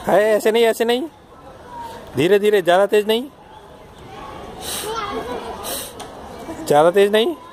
है ऐसे नहीं, ऐसे नहीं, धीरे धीरे, ज्यादा तेज नहीं, ज्यादा तेज नहीं।